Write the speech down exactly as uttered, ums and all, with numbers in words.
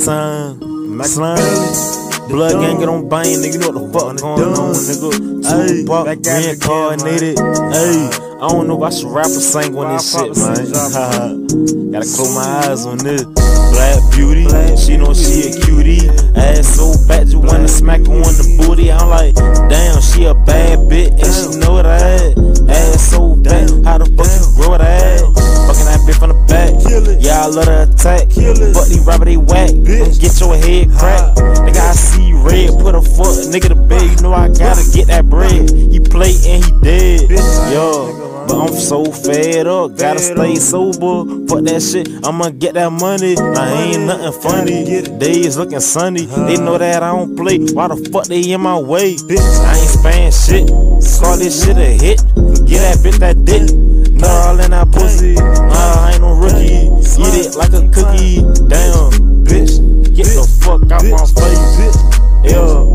time. Slime. Blood gang get on bang, nigga. You know what the fuck going on, nigga. Tupac, Reincarnated. Hey, I don't know if I should rap or sing on this shit, man. Gotta close my eyes on this. Black beauty, she know she a cutie. Ass so bad, you wanna smack her on the booty. I'm like, damn, she a bad bitch, and she know that. Ass so bad, how the fuck you grow that? Fucking that bitch from the back. Yeah, I love the attack. Fuck these rapper, they whack. Don't get your head cracked. Nigga, I see red, put a foot nigga to bed. You know I gotta get that bread. He play and he dead. Yo. But I'm so fed up, gotta stay sober. Fuck that shit, I'ma get that money. I ain't nothing funny. Days looking sunny. They know that I don't play. Why the fuck they in my way? I ain't span shit. Call this shit a hit. Get that bitch that dick. Not all in that pussy. Nah, I ain't no rookie. Eat it like a cookie. Damn, bitch. Get the fuck out my face. Yeah.